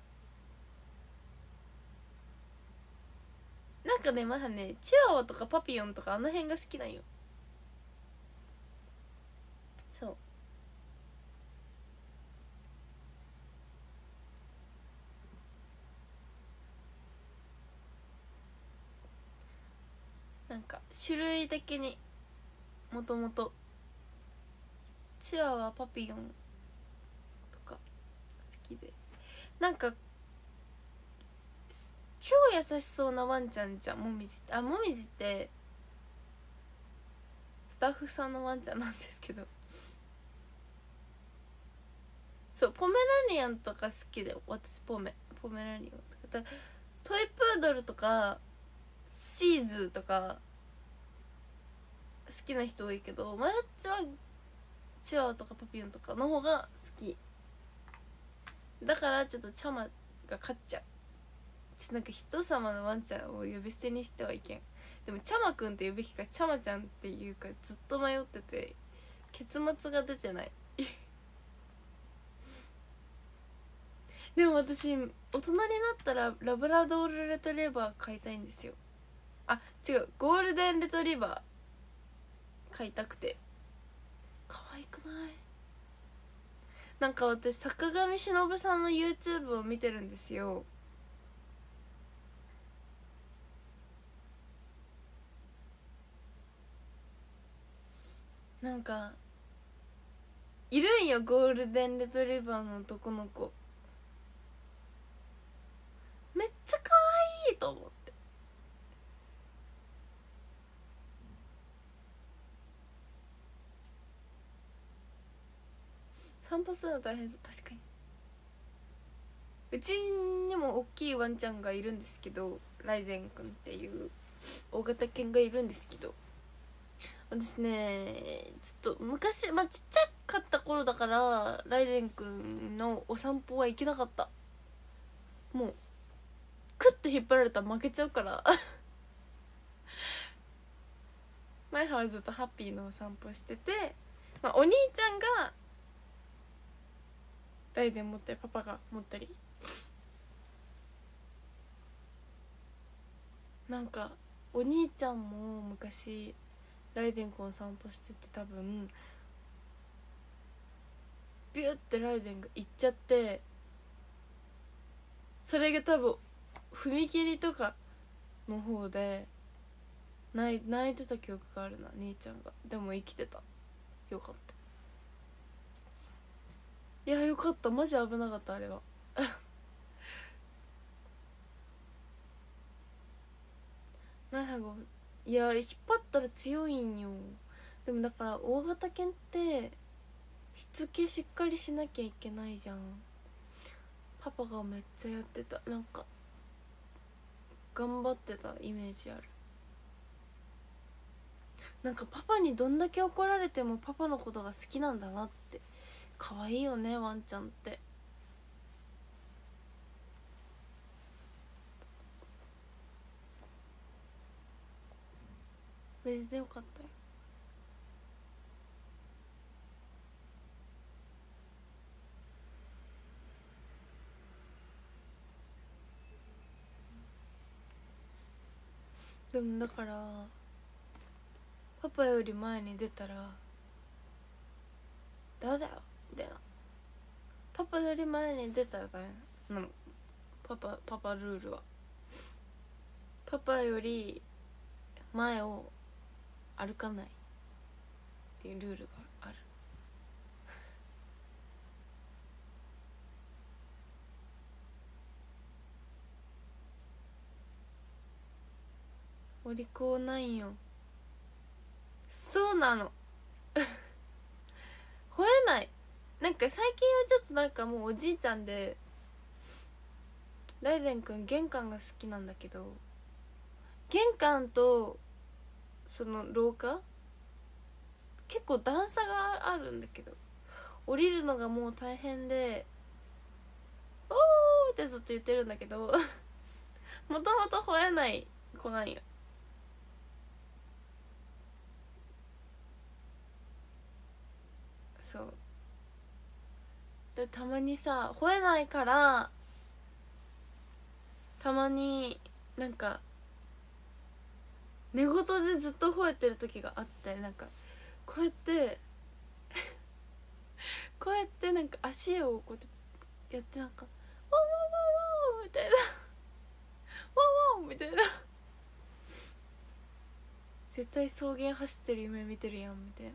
なんかね、まだねチワワとかパピヨンとかあの辺が好きなんよ。そうなんか種類的にもともとチワワパピヨンとか好きで、なんか超優しそうなワンちゃんじゃんもみじって。あもみじってスタッフさんのワンちゃんなんですけど、そうポメラニアンとか好きだよ私。ポメポメラニアンとかトイプードルとかシーズーとか好きな人多いけど、マヤっちはチワワとかパピヨンとかの方が好きだから、ちょっとチャマが勝っちゃう。ちょっとなんか人様のワンちゃんを呼び捨てにしてはいけん。でもチャマくんって言うべきかチャマちゃんっていうかずっと迷ってて結末が出てないでも私大人になったらラブラドールレトリバー飼いたいんですよ。あ、違う、ゴールデンレトリバー飼いたくて。可愛くない？なんか私坂上忍さんの YouTube を見てるんですよ。なんかいるんよ、ゴールデンレトリバーの男の子。めっちゃ可愛いと思って。散歩するの大変そう。確かにうちにも大きいワンちゃんがいるんですけど、ライデンくんっていう大型犬がいるんですけど、私ねちょっと昔、まあ、ちっちゃかった頃だからライデンくんのお散歩は行けなかった。もうクッて引っ張られたら負けちゃうから前はずっとハッピーのお散歩してて、まあ、お兄ちゃんがライデン持ったりパパが持ったり、なんかお兄ちゃんも昔ライデンくんを散歩してて、多分ビューってライデンが行っちゃって、それが多分踏切とかの方で泣い泣いてた記憶があるな、兄ちゃんが。でも生きてた。よかった。いやよかった、マジ危なかったあれはなんかいや引っ張ったら強いんよ。でもだから大型犬ってしつけしっかりしなきゃいけないじゃん。パパがめっちゃやってた。なんか頑張ってたイメージある。なんかパパにどんだけ怒られてもパパのことが好きなんだなって。可愛いよねワンちゃんって。無事でよかったよ。でもだからパパより前に出たらダメだよみたいな。パパより前に出たらダメなの。パパパパルールはパパより前を歩かないっていうルールがある。お利口ないんよ。そうなの吠えない。なんか最近はちょっとなんかもうおじいちゃんで、ライデンくん玄関が好きなんだけど、玄関とその廊下結構段差があるんだけど、降りるのがもう大変で「おー!」ってずっと言ってるんだけどもともと吠えない子なんよ。そうで、たまにさ吠えないからたまになんか寝言でずっと吠えてる時があって、なんかこうやってこうやってなんか足をこうやってやって、なんか「ワンワンワンワン」みたいな「ワンワン」みたいな絶対草原走ってる夢見てるやんみたいな。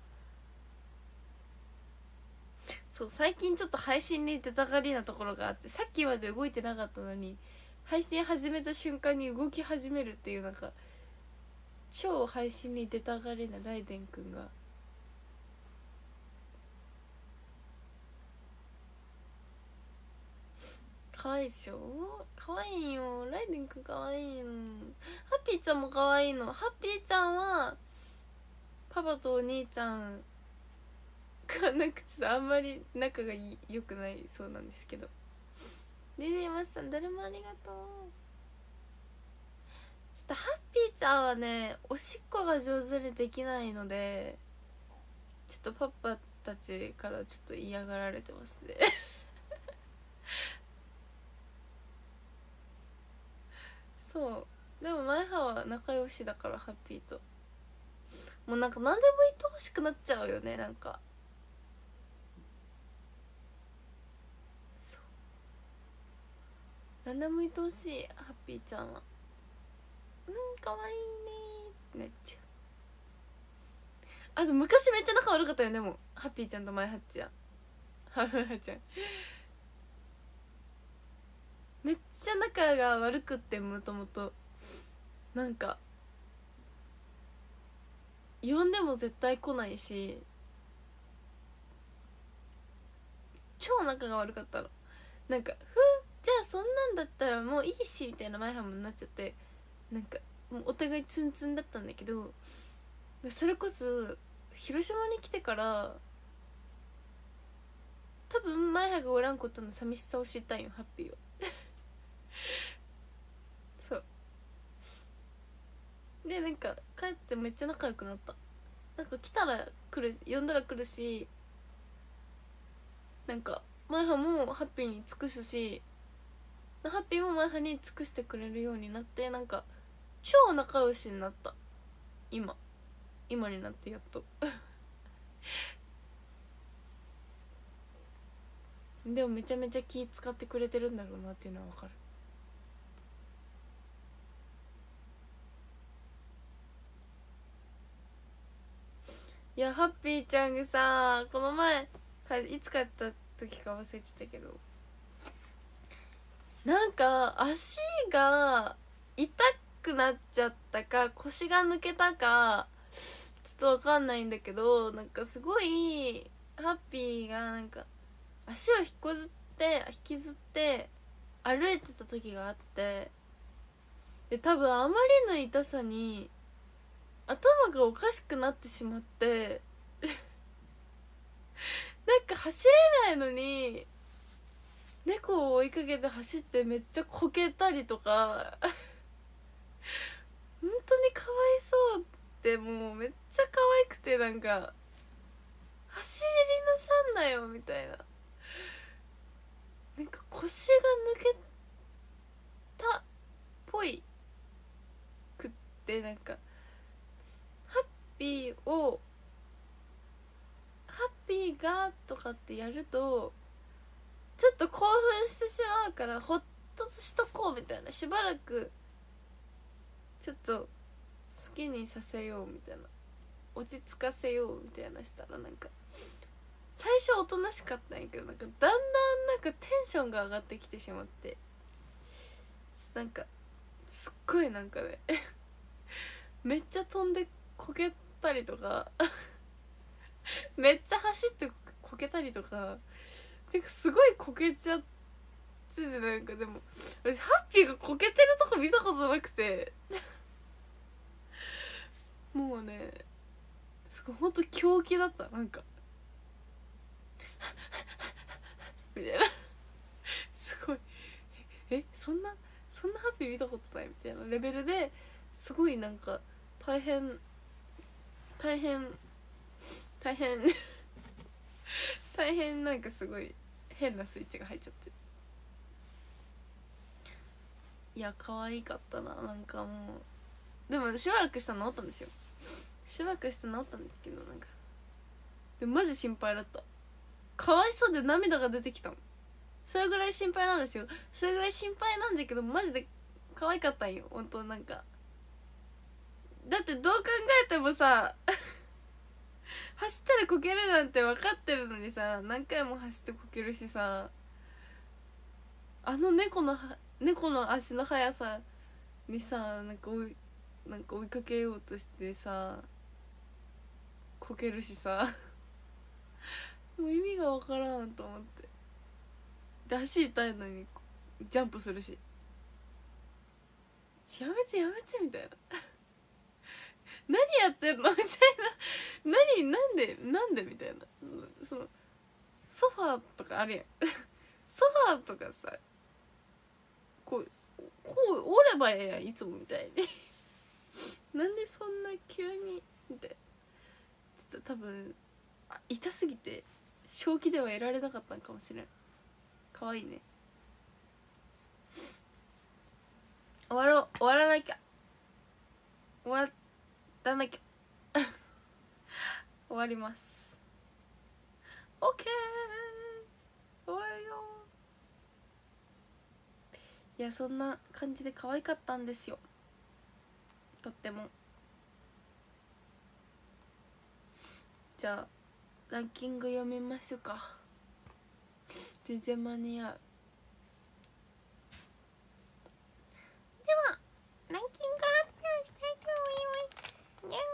そう最近ちょっと配信に出たがりなところがあって、さっきまで動いてなかったのに配信始めた瞬間に動き始めるっていう、なんか超配信に出たがりなライデンくんが可愛いでしょ。可愛いよライデンくん、可愛いよ。ハッピーちゃんも可愛いの。ハッピーちゃんはパパとお兄ちゃんがなんかちょっとあんまり仲が良くないそうなんですけど。リリーマスさん誰もありがとう。ちょっとハッピーちゃんはねおしっこが上手にできないので、ちょっとパパたちからちょっと嫌がられてますねそうでも前歯は仲良しだから、ハッピーともうなんか何でも愛おしくなっちゃうよね。なんかそう何でも愛おしいハッピーちゃんは。うんかわいいねってなっちゃう。あと昔めっちゃ仲悪かったよ。でもハッピーちゃんと前ハッチやハッちゃんめっちゃ仲が悪くって、もともとなんか呼んでも絶対来ないし、超仲が悪かったの。なんかふじゃあそんなんだったらもういいしみたいな前半もなっちゃって、なんかもうお互いツンツンだったんだけど、それこそ広島に来てから多分前歯がおらんことの寂しさを知ったんよ、ハッピーはそうで、なんか帰ってめっちゃ仲良くなった。なんか来たら来る、呼んだら来るし、なんか前歯もハッピーに尽くすし、ハッピーも前歯に尽くしてくれるようになって、なんか超仲良しになった。今今になってやっとでもめちゃめちゃ気使ってくれてるんだろうなっていうのは分かる。いやハッピーちゃんがさ、この前いつ帰った時か忘れちゃったけど、なんか足が痛くなっちゃったか腰が抜けたかちょっと分かんないんだけど、なんかすごいハッピーがなんか足を引こずって引きずって歩いてた時があって、で多分あまりの痛さに頭がおかしくなってしまってなんか走れないのに猫を追いかけて走ってめっちゃこけたりとか本当にかわいそうって、もうめっちゃ可愛くて、なんか走りなさんなよみたいな、なんか腰が抜けたっぽいくって、なんかハッピーをハッピーがとかってやるとちょっと興奮してしまうから、ほっとしとこうみたいな、しばらくちょっと好きにさせようみたいな、落ち着かせようみたいなしたら、なんか最初おとなしかったんやけど、なんかだんだんなんかテンションが上がってきてしまって、なんかすっごいなんかねめっちゃ飛んでこけたりとかめっちゃ走ってこけたりとか、なんかすごいこけちゃってて、なんかでも私ハッピーがこけてるとこ見たことなくてもうねすごいほんと狂気だった。なんかみたいなすごいえそんなそんなハッピー見たことないみたいなレベルですごいなんか大変大変大変大変なんかすごい変なスイッチが入っちゃって、いや可愛かったな。なんかもうでもしばらくしたら治ったんですよ。しばらくして治ったんですけど、なんかでもマジ心配だった。かわいそうで涙が出てきたの。それぐらい心配なんですよ。それぐらい心配なんだけどマジで可愛かったんよ本当。なんかだってどう考えてもさ走ったらこけるなんて分かってるのにさ、何回も走ってこけるしさ、あの猫の猫の足の速さにさ、なんか追いなんか追いかけようとしてさこけるしさもう意味が分からんと思って、で足痛いのにジャンプするし、やめてやめてみたいな何やってんのみたいな何なんでなんでみたいな、そのソファーとかあるやんソファーとかさこうこう折ればええやんいつもみたいになんでそんな急にみたいな、ちょっと多分痛すぎて正気では得られなかったんかもしれん。かわいいね。 終わろう終わらなきゃ終わらなきゃ終わります。オッケー終わるよ。いやそんな感じで可愛かったんですよ、とっても。じゃあランキング読みましょうか。全然間に合う。ではランキング発表したいと思います。にゃん。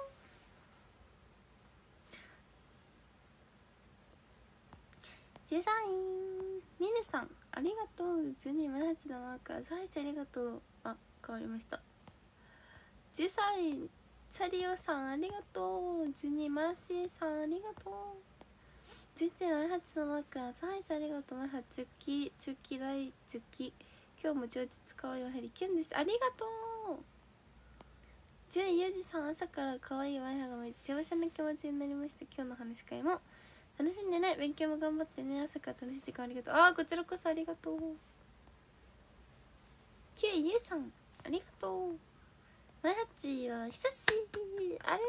じゅうさんいミルさんありがとう。じゅうにいマハチのマーカーさんいちありがとう。あ変わりました。じゅうさんいサリオさんありがとう。じゅうにいマーシーさんありがとう。じゅういちいマハチのマーカーさんいちありがとう。マハチュキチュキ大チュキ今日も超絶かわいいおはりキュンです。ありがとう。じゅういユージさん朝からかわいいワイハが見えて幸せな気持ちになりました。今日の話し会も楽しんでね。勉強も頑張ってね。朝から楽しい時間ありがとう。ああこちらこそありがとう。きゅういゆうさんありがとう。マイハッチは久しぶりありがと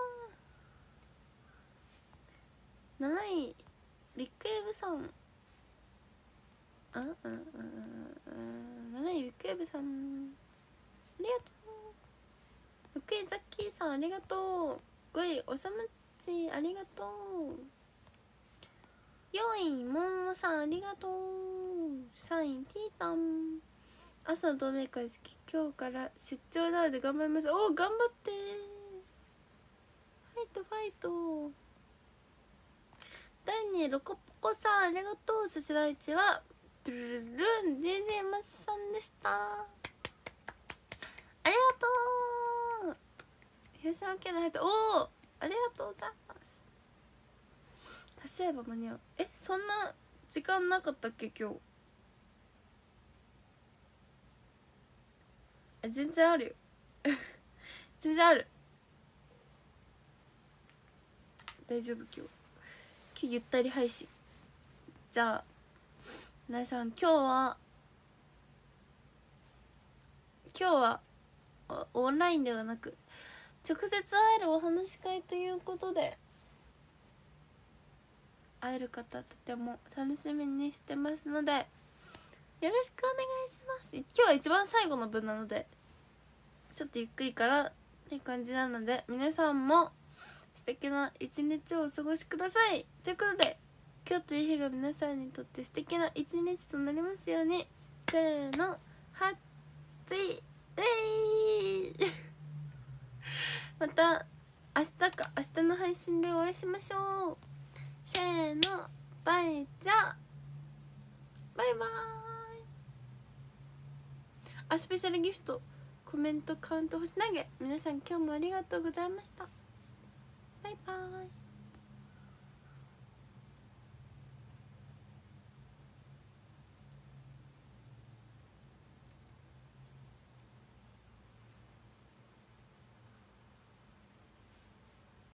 う。なないビッグエブさんあうんうんうんなないビッグエブさんありがとう。ろくいザッキーさんありがとう。ごいおさむちありがとう。よんいももさんありがとう。さんいティータン朝の同盟会今日から出張なので頑張ります。おお頑張ってファイトファイト。だいにいロコポコさんありがとう。そしてだいいちはドゥルルルンジェジェマスさんでした。ありがとう。広島県の入ったおおありがとうございます。走れば間に合う。えそんな時間なかったっけ今日。全然あるよ全然ある。大丈夫今日今日ゆったり配信。じゃあ皆さん今日は今日はオンラインではなく直接会えるお話し会ということで会える方とても楽しみにしてますのでよろしくお願いします。今日は一番最後の分なのでちょっとゆっくりからって感じなので皆さんも素敵な一日をお過ごしください。ということで今日という日が皆さんにとって素敵な一日となりますように。せーのはっちえいまた明日か明日の配信でお会いしましょう。せーのバイじゃバイバーイ。あスペシャルギフトコメントカウント星投げ皆さん今日もありがとうございました。バイバーイ。